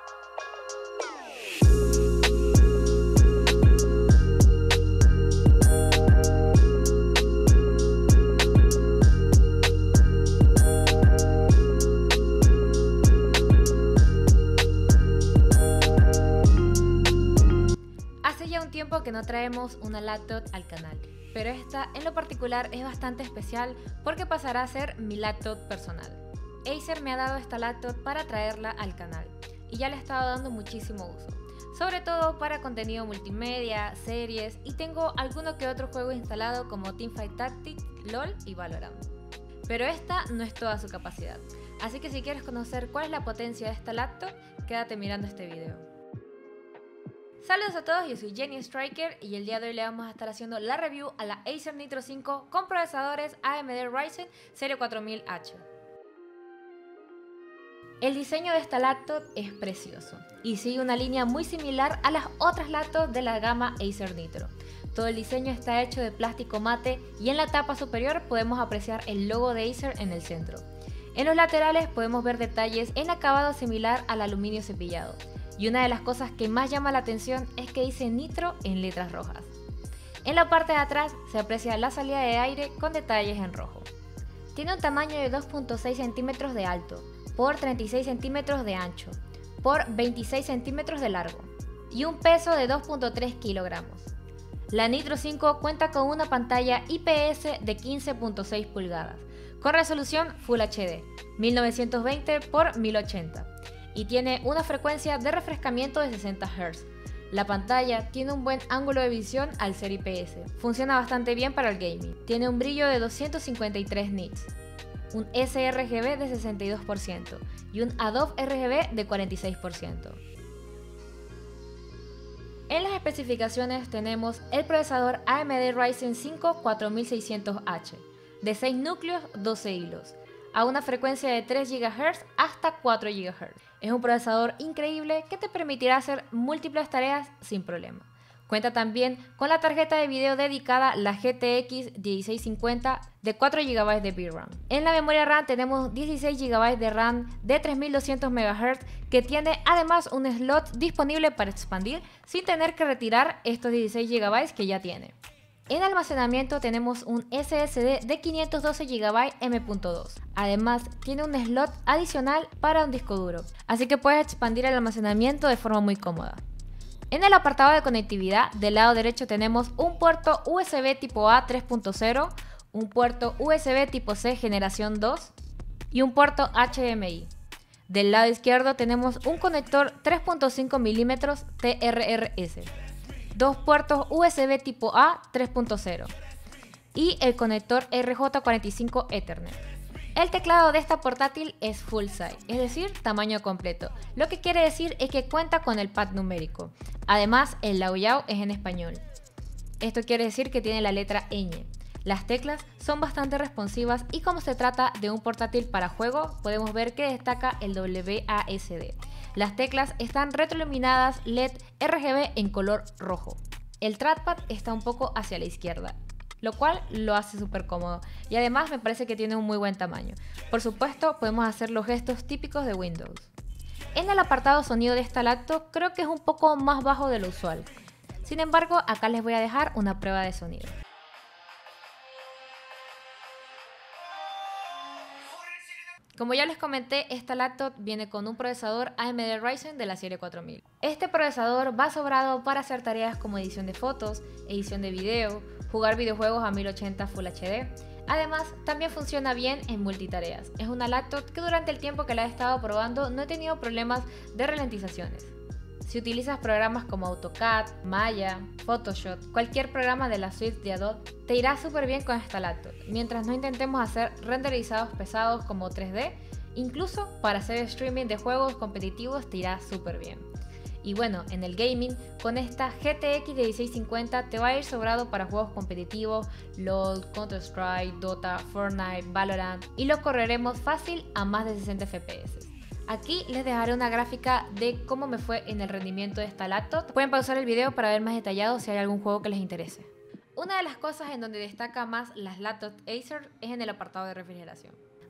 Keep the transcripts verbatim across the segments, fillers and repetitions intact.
Tiempo que no traemos una laptop al canal, pero esta en lo particular es bastante especial porque pasará a ser mi laptop personal. Acer me ha dado esta laptop para traerla al canal y ya le he estado dando muchísimo uso, sobre todo para contenido multimedia, series, y tengo alguno que otro juego instalado como Teamfight Tactics, LOL y Valorant. Pero esta no es toda su capacidad, así que si quieres conocer cuál es la potencia de esta laptop, quédate mirando este video. Saludos a todos, yo soy Jenny Striker y el día de hoy le vamos a estar haciendo la review a la Acer Nitro cinco con procesadores A M D Ryzen serie cuatro mil H. El diseño de esta laptop es precioso y sigue una línea muy similar a las otras laptops de la gama Acer Nitro. Todo el diseño está hecho de plástico mate y en la tapa superior podemos apreciar el logo de Acer en el centro. En los laterales podemos ver detalles en acabado similar al aluminio cepillado. Y una de las cosas que más llama la atención es que dice Nitro en letras rojas. En la parte de atrás se aprecia la salida de aire con detalles en rojo. Tiene un tamaño de dos punto seis centímetros de alto por treinta y seis centímetros de ancho por veintiséis centímetros de largo y un peso de dos punto tres kilogramos. La Nitro cinco cuenta con una pantalla I P S de quince punto seis pulgadas con resolución Full H D mil novecientos veinte por mil ochenta. Y tiene una frecuencia de refrescamiento de sesenta hertz. La pantalla tiene un buen ángulo de visión al ser I P S. Funciona bastante bien para el gaming. Tiene un brillo de doscientos cincuenta y tres nits, un sRGB de sesenta y dos por ciento y un Adobe R G B de cuarenta y seis por ciento. En las especificaciones tenemos el procesador A M D Ryzen cinco cuatro mil seiscientos H de seis núcleos, doce hilos, a una frecuencia de tres gigahertz hasta cuatro gigahertz. Es un procesador increíble que te permitirá hacer múltiples tareas sin problema. Cuenta también con la tarjeta de video dedicada, la G T X dieciséis cincuenta de cuatro gigabytes de V RAM. En la memoria RAM tenemos dieciséis gigabytes de RAM de tres mil doscientos megahertz que tiene además un slot disponible para expandir sin tener que retirar estos dieciséis gigabytes que ya tiene. En almacenamiento tenemos un S S D de quinientos doce gigabytes M punto dos. Además, tiene un slot adicional para un disco duro, así que puedes expandir el almacenamiento de forma muy cómoda. En el apartado de conectividad, del lado derecho tenemos un puerto U S B tipo A tres punto cero, un puerto U S B tipo C generación dos y un puerto H D M I. Del lado izquierdo tenemos un conector tres punto cinco milímetros T R R S. Dos puertos U S B tipo A tres punto cero y el conector R J cuarenta y cinco Ethernet. El teclado de esta portátil es full size, es decir, tamaño completo, lo que quiere decir es que cuenta con el pad numérico. Además, el layout es en español. Esto quiere decir que tiene la letra ñ. Las teclas son bastante responsivas y como se trata de un portátil para juego, podemos ver que destaca el W A S D. Las teclas están retroiluminadas L E D R G B en color rojo. El trackpad está un poco hacia la izquierda, lo cual lo hace súper cómodo y además me parece que tiene un muy buen tamaño. Por supuesto, podemos hacer los gestos típicos de Windows. En el apartado sonido de esta laptop creo que es un poco más bajo de lo usual. Sin embargo, acá les voy a dejar una prueba de sonido. Como ya les comenté, esta laptop viene con un procesador A M D Ryzen de la serie cuatro mil. Este procesador va sobrado para hacer tareas como edición de fotos, edición de video, jugar videojuegos a mil ochenta Full H D. Además, también funciona bien en multitareas. Es una laptop que durante el tiempo que la he estado probando no he tenido problemas de ralentizaciones. Si utilizas programas como AutoCAD, Maya, Photoshop, cualquier programa de la suite de Adobe, te irá súper bien con esta laptop, mientras no intentemos hacer renderizados pesados como tres D, incluso para hacer streaming de juegos competitivos te irá súper bien. Y bueno, en el gaming, con esta G T X dieciséis cincuenta te va a ir sobrado para juegos competitivos, LOL, Counter-Strike, Dota, Fortnite, Valorant, y lo correremos fácil a más de sesenta F P S. Aquí les dejaré una gráfica de cómo me fue en el rendimiento de esta laptop. Pueden pausar el video para ver más detallado si hay algún juego que les interese. Una de las cosas en donde destaca más las laptops Acer es en el apartado de refrigeración.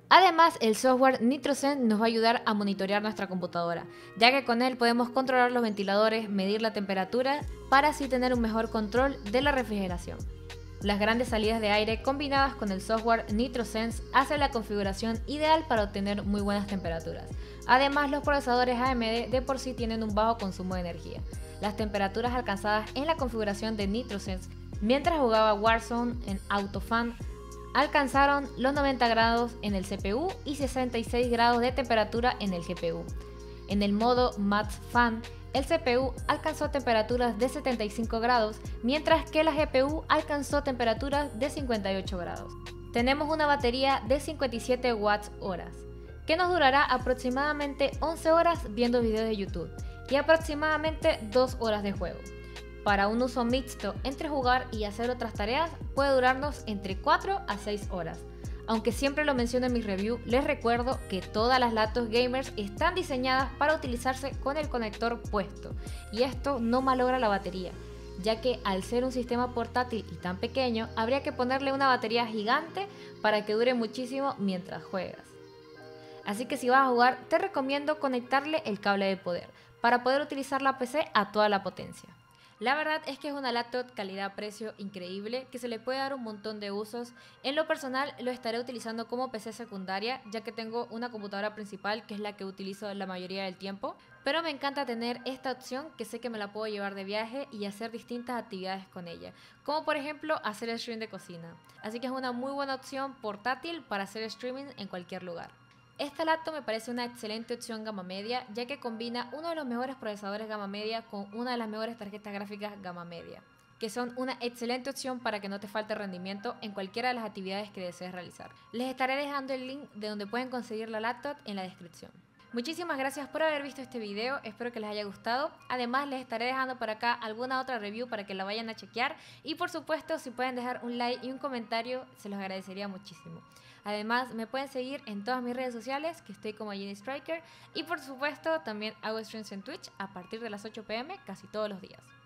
Además, el software NitroSense nos va a ayudar a monitorear nuestra computadora, ya que con él podemos controlar los ventiladores, medir la temperatura, para así tener un mejor control de la refrigeración. Las grandes salidas de aire combinadas con el software NitroSense hacen la configuración ideal para obtener muy buenas temperaturas. Además, los procesadores A M D de por sí tienen un bajo consumo de energía. Las temperaturas alcanzadas en la configuración de NitroSense mientras jugaba Warzone en AutoFan alcanzaron los noventa grados en el C P U y sesenta y seis grados de temperatura en el G P U. En el modo Max Fan, el C P U alcanzó temperaturas de setenta y cinco grados, mientras que la G P U alcanzó temperaturas de cincuenta y ocho grados. Tenemos una batería de cincuenta y siete watts horas, que nos durará aproximadamente once horas viendo videos de YouTube y aproximadamente dos horas de juego. Para un uso mixto entre jugar y hacer otras tareas puede durarnos entre cuatro a seis horas. Aunque siempre lo menciono en mis reviews, les recuerdo que todas las laptops gamers están diseñadas para utilizarse con el conector puesto, y esto no malogra la batería, ya que al ser un sistema portátil y tan pequeño, habría que ponerle una batería gigante para que dure muchísimo mientras juegas. Así que si vas a jugar, te recomiendo conectarle el cable de poder, para poder utilizar la P C a toda la potencia. La verdad es que es una laptop calidad-precio increíble que se le puede dar un montón de usos. En lo personal lo estaré utilizando como P C secundaria, ya que tengo una computadora principal que es la que utilizo la mayoría del tiempo. Pero me encanta tener esta opción, que sé que me la puedo llevar de viaje y hacer distintas actividades con ella, como por ejemplo hacer el stream de cocina. Así que es una muy buena opción portátil para hacer streaming en cualquier lugar. Esta laptop me parece una excelente opción gama media, ya que combina uno de los mejores procesadores gama media con una de las mejores tarjetas gráficas gama media, que son una excelente opción para que no te falte rendimiento en cualquiera de las actividades que desees realizar. Les estaré dejando el link de donde pueden conseguir la laptop en la descripción. Muchísimas gracias por haber visto este video, espero que les haya gustado. Además, les estaré dejando por acá alguna otra review para que la vayan a chequear, y por supuesto, si pueden dejar un like y un comentario, se los agradecería muchísimo. Además, me pueden seguir en todas mis redes sociales, que estoy como Jenny Striker, y por supuesto también hago streams en Twitch a partir de las ocho p m casi todos los días.